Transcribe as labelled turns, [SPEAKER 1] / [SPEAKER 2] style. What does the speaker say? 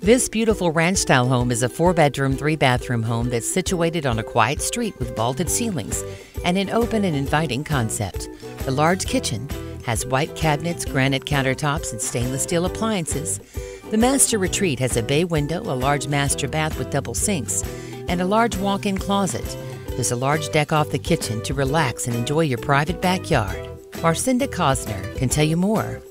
[SPEAKER 1] This beautiful ranch-style home is a 4-bedroom, 3-bathroom home that's situated on a quiet street with vaulted ceilings and an open and inviting concept. The large kitchen has white cabinets, granite countertops, and stainless steel appliances. The master retreat has a bay window, a large master bath with double sinks, and a large walk-in closet. There's a large deck off the kitchen to relax and enjoy your private backyard. Marcyndah Cosner can tell you more.